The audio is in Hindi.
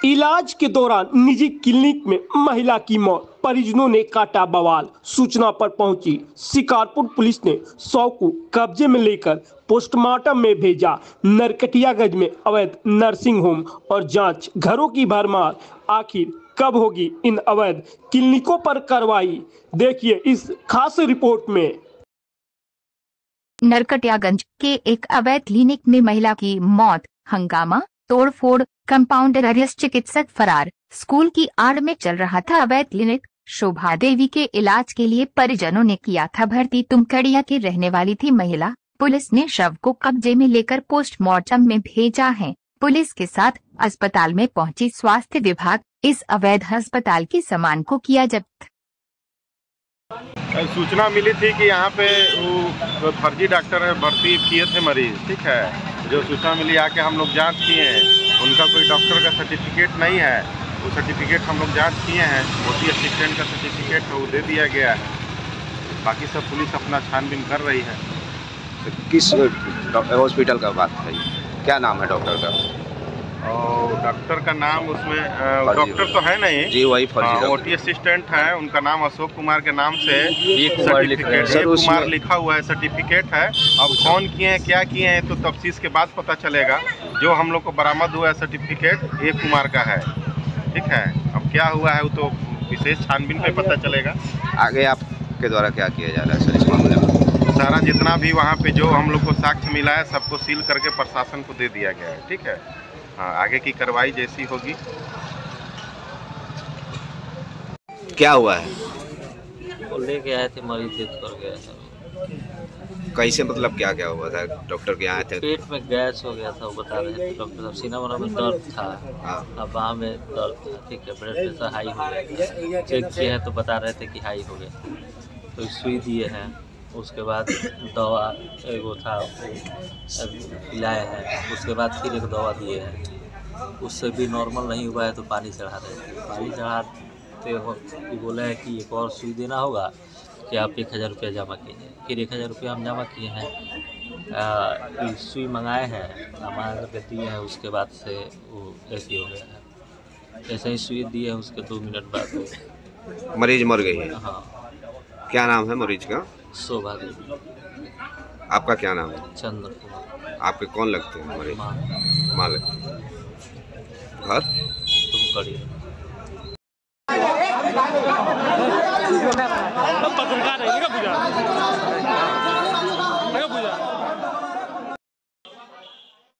इलाज के दौरान निजी क्लिनिक में महिला की मौत, परिजनों ने काटा बवाल। सूचना पर पहुंची शिकारपुर पुलिस ने शव को कब्जे में लेकर पोस्टमार्टम में भेजा। नरकटियागंज में अवैध नर्सिंग होम और जांच घरों की भरमार, आखिर कब होगी इन अवैध क्लिनिकों पर कार्रवाई? देखिए इस खास रिपोर्ट में। नरकटियागंज के एक अवैध क्लिनिक में महिला की मौत, हंगामा, तोड़फोड़, कंपाउंडर अरेस्ट, चिकित्सक फरार। स्कूल की आड़ में चल रहा था अवैध क्लिनिक। शोभा देवी के इलाज के लिए परिजनों ने किया था भर्ती। तुमकड़िया की रहने वाली थी महिला। पुलिस ने शव को कब्जे में लेकर पोस्टमार्टम में भेजा है। पुलिस के साथ अस्पताल में पहुंची स्वास्थ्य विभाग। इस अवैध अस्पताल के सामान को किया जब्त। सूचना मिली थी कि यहाँ पे वो फर्जी डॉक्टर भर्ती किए थे मरीज, ठीक है। जो सूचना मिली आके हम लोग जांच किए हैं, उनका कोई डॉक्टर का सर्टिफिकेट नहीं है। वो सर्टिफिकेट हम लोग जांच किए हैं, ओटी असिस्टेंट का सर्टिफिकेट है, वो दे दिया गया है। बाकी सब पुलिस अपना छानबीन कर रही है। तो किस हॉस्पिटल का बात है? क्या नाम है डॉक्टर का? और डॉक्टर का नाम उसमें डॉक्टर तो है नहीं जी, वही फर्जी ओटी असिस्टेंट है। उनका नाम अशोक कुमार के नाम से सर्टिफिकेट कुमार लिखा हुआ है, सर्टिफिकेट है। अब कौन किए हैं, क्या किए हैं, तो तफ्तीश के बाद पता चलेगा। जो हम लोग को बरामद हुआ है सर्टिफिकेट ए कुमार का है, ठीक है। अब क्या हुआ है वो तो विशेष छानबीन पे पता चलेगा। आगे आपके द्वारा क्या किया जा रहा है सर इस मामले में? सारा जितना भी वहाँ पे जो हम लोग को साक्ष्य मिला है सबको सील करके प्रशासन को दे दिया गया है, ठीक है। हाँ, आगे की कार्रवाई जैसी होगी। क्या हुआ है? वो लेके आए थे मरीज, डेथ कर गया था। कैसे, मतलब क्या क्या हुआ था? डॉक्टर के यहाँ आए थे? पेट में गैस हो गया था, वो बता रहे थे डॉक्टर साहब। सीना वना में दर्द था, अब वहाँ में दर्द था, ठीक है। ब्लड प्रेशर हाई हो गया, चेक किए हैं तो बता रहे थे कि हाई हो गया। तो सुई दिए हैं, उसके बाद दवा एगो था पिलाए हैं, उसके बाद फिर एक दवा दिए हैं। उससे भी नॉर्मल नहीं हुआ है तो पानी चढ़ा रहे थे। पानी चढ़ाते वक्त बोला है कि एक और सुई देना होगा कि आप 1000 रुपया जमा कीजिए। फिर 1000 रुपया हम जमा किए हैं। सुई मंगाए हैं, मंगा करके दिए हैं। उसके बाद से वो ऐसे हो गया है। ऐसे ही सुई दिए हैं, उसके 2 मिनट बाद मरीज मर गई है। हाँ। क्या नाम है मरीज का? शोभा देवी। आपका क्या नाम है? चंद्र कुमार। आपके कौन लगते हैं मरीज? माँ लगते हैं। घर तुमकड़िया। पत्रकार रहेगा।